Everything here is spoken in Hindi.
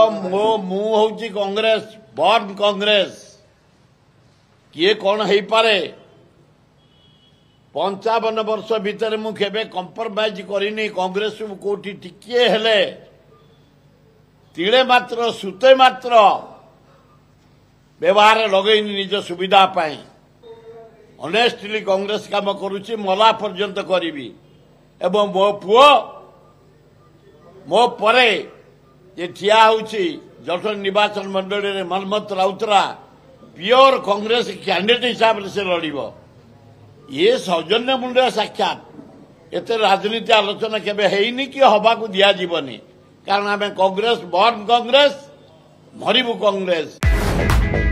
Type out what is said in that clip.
मु हूँ कांग्रेस बर्न कांग्रेस किए कौन हो पारे 55 वर्ष भितर मु केबे कंप्रोमाइज करनी कांग्रेस कोठी टिके हेले तिड़े मात्र सुते मात्र व्यवहार लगेनी निज सुविधा पाई ऑनेस्टली कांग्रेस काम करुच्ची मला पर्यंत करी एवं मो पुओ मो परे ये ठिया होची जटन निर्वाचन मंडली रे मनमत राउतरा प्योर कांग्रेस कैंडिडेट हिसाब से लड़ब ये सौजन्य मुंडा साक्षात एते राजनीति आलोचना केबे हेइनी कि हवा को दिया जीवनी कारण आम कांग्रेस बर्न कांग्रेस मरिबु कांग्रेस।